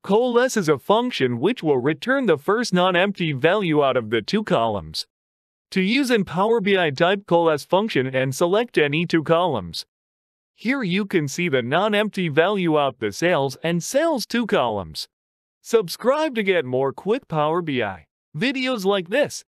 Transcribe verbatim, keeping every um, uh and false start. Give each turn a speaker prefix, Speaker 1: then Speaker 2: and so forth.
Speaker 1: Coalesce is a function which will return the first non-empty value out of the two columns. To use in Power B I, type coalesce function and select any two columns. Here you can see the non-empty value out the sales and sales two columns. Subscribe to get more quick Power B I videos like this.